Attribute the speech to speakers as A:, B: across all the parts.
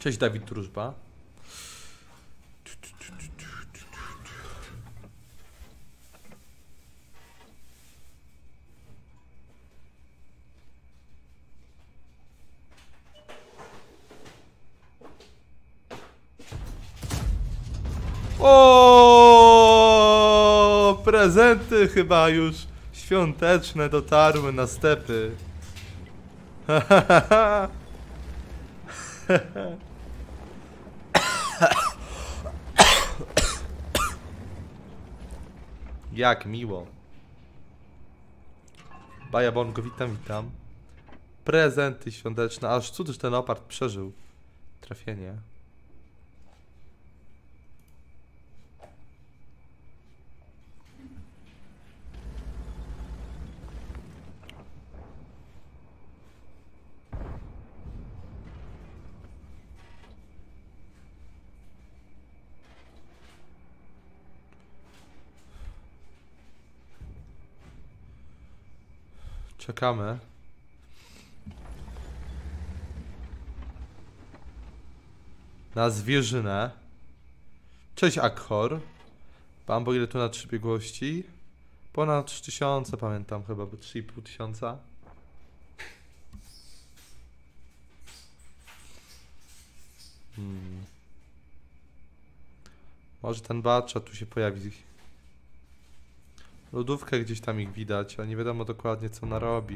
A: Cześć Dawid Wróżba. O, prezenty chyba już świąteczne dotarły na stepy. Jak miło. Baja Bongo, witam, witam. Prezenty świąteczne. Aż cud, że ten leopard przeżył trafienie. Czekamy. Na zwierzynę. Cześć Akhor. Bambo, ile tu na 3 biegłości? Ponad 3000 pamiętam chyba, bo 3500. Może ten bacza tu się pojawi. Lodówkę gdzieś tam ich widać, ale nie wiadomo dokładnie co ona robi.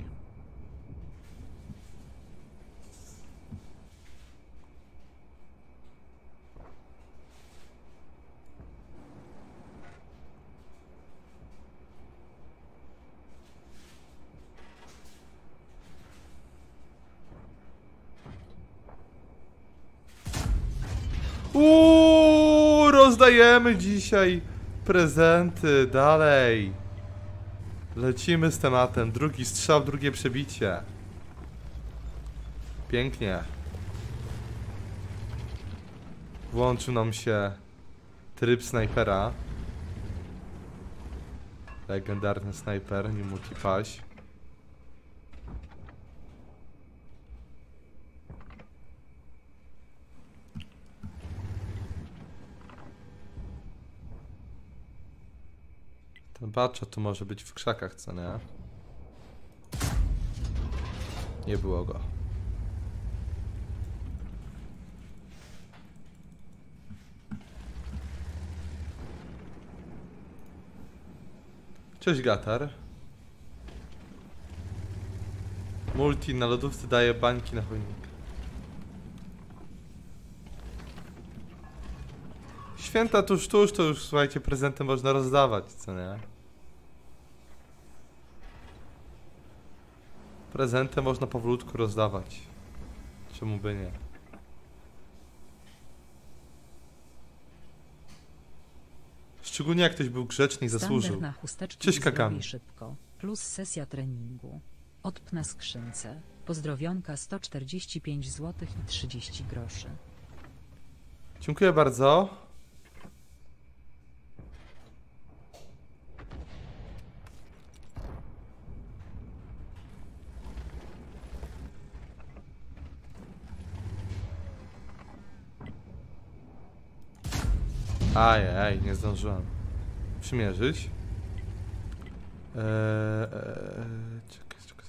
A: Rozdajemy dzisiaj prezenty, dalej. Lecimy z tematem. Drugi strzał, drugie przebicie. Pięknie. Włączył nam się tryb snajpera. Legendarny snajper, nie multipaś. Ten bacza tu może być w krzakach, co nie? Nie było go. Cześć Gatar. Multi na lodówce daje bańki na chojnik. Święta tuż, to już słuchajcie, prezenty można rozdawać, co nie? Prezenty można powolutku rozdawać. Czemu by nie? Szczególnie jak ktoś był grzeczny i zasłużył.
B: Na chusteczki.
A: Cześć Kakami.
B: Szybko. Plus sesja treningu. Odp na skrzynce. Pozdrowionka 145 zł i 30 groszy.
A: Dziękuję bardzo. Ajaj, nie zdążyłem przymierzyć. Czekaj.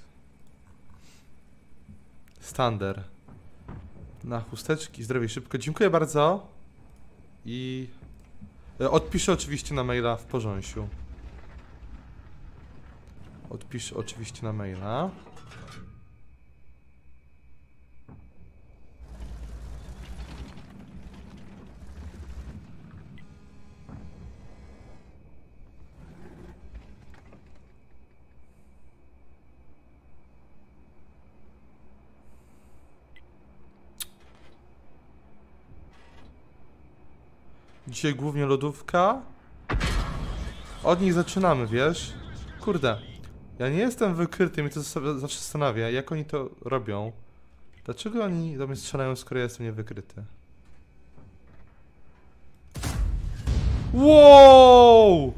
A: Stander. Na chusteczki, zdrowie szybko. Dziękuję bardzo. I odpiszę oczywiście na maila w porządku. Odpiszę oczywiście na maila. Dzisiaj głównie lodówka. Od nich zaczynamy, wiesz? Kurde, ja nie jestem wykryty, mnie to sobie zawsze zastanawia, jak oni to robią. Dlaczego oni do mnie strzelają, skoro ja jestem niewykryty? Wow!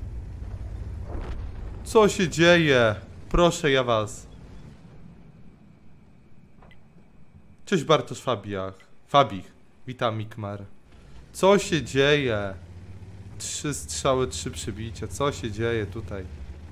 A: Co się dzieje? Proszę ja was. Cześć Bartosz Fabich. Witam, Mikmar. Co się dzieje? 3 strzały, 3 przybicia. Co się dzieje tutaj?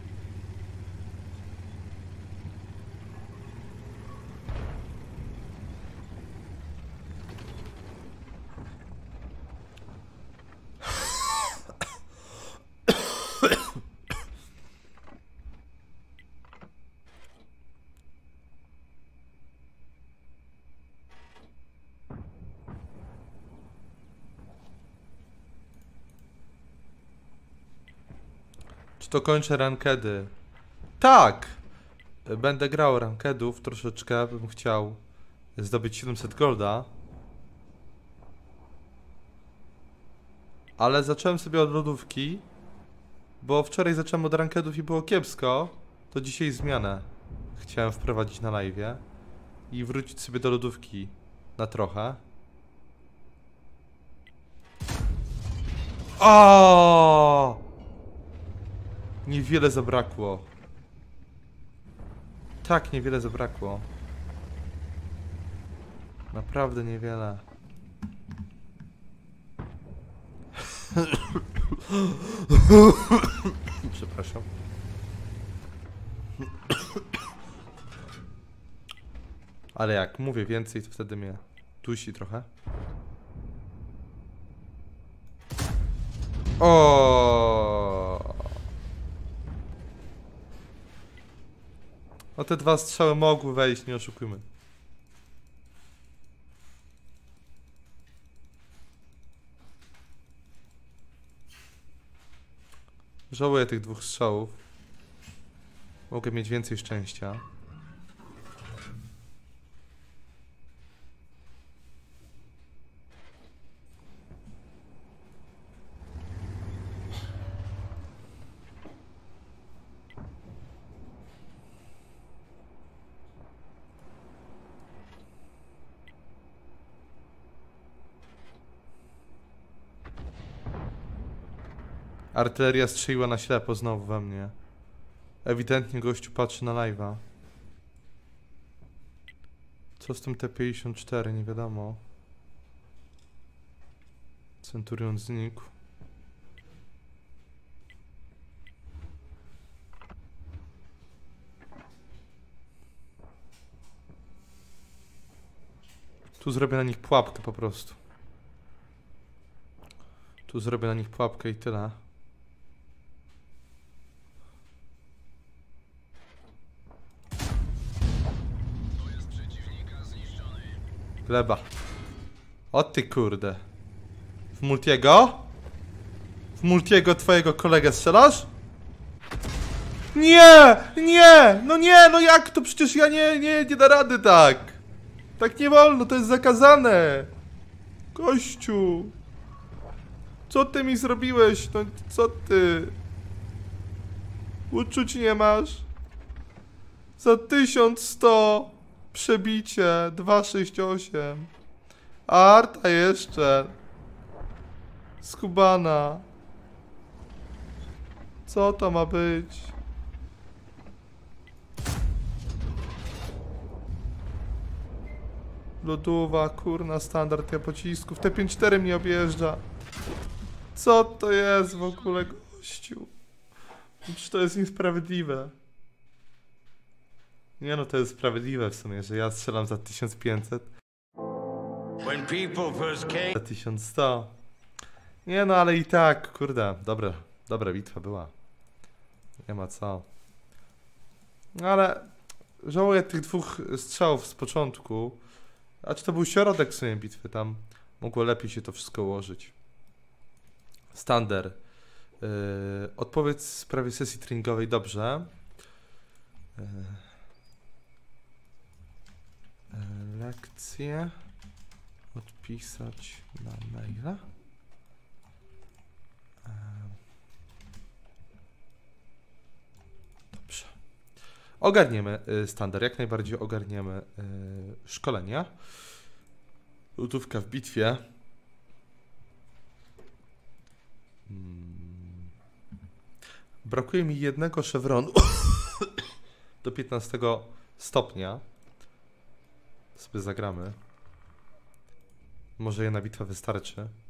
A: Czy to kończę rankedy? Tak! Będę grał rankedów troszeczkę, bym chciał zdobyć 700 golda. Ale zacząłem sobie od lodówki, bo wczoraj zacząłem od rankedów i było kiepsko. To dzisiaj zmianę chciałem wprowadzić na live'ie i wrócić sobie do lodówki na trochę. O! Niewiele zabrakło. Tak, niewiele zabrakło. Naprawdę niewiele. Przepraszam. Ale jak mówię więcej, to wtedy mnie dusi trochę. O! No te 2 strzały mogły wejść, nie oszukujmy. Żałuję tych 2 strzałów. Mogę mieć więcej szczęścia. Artyleria strzeliła na ślepo znowu we mnie. Ewidentnie gościu patrzy na live'a. Co z tym T-54? Nie wiadomo. Centurion znikł. Tu zrobię na nich pułapkę po prostu. Tu zrobię na nich pułapkę i tyle. Gleba. O ty kurde. W Multiego? W Multiego twojego kolegę strzelasz? Nie! Nie! No nie! No jak to? Przecież ja nie da rady tak! Tak nie wolno, to jest zakazane! Gościu! Co ty mi zrobiłeś? No co ty? Uczuć nie masz? Za 1100 przebicie 268. Arta jeszcze. Skubana. Co to ma być? Lodowa, kurna, standard ja pocisków. T54 mnie objeżdża. Co to jest w ogóle, gościu? Czy to jest niesprawiedliwe? Nie no, to jest sprawiedliwe w sumie, że ja strzelam za 1500. Za 1100. Nie no, ale i tak, kurde, dobra bitwa była. Nie ma co. No ale żałuję tych 2 strzałów z początku. A czy to był środek w sumie bitwy, tam mogło lepiej się to wszystko ułożyć. Stander. Odpowiedź w sprawie sesji treningowej, dobrze. Lekcje. Odpisać na maila. Dobrze. Ogarniemy standard, jak najbardziej ogarniemy szkolenia. Lutówka w bitwie. Brakuje mi jednego szewronu do 15 stopnia. Sobie zagramy. Może jedna bitwa wystarczy.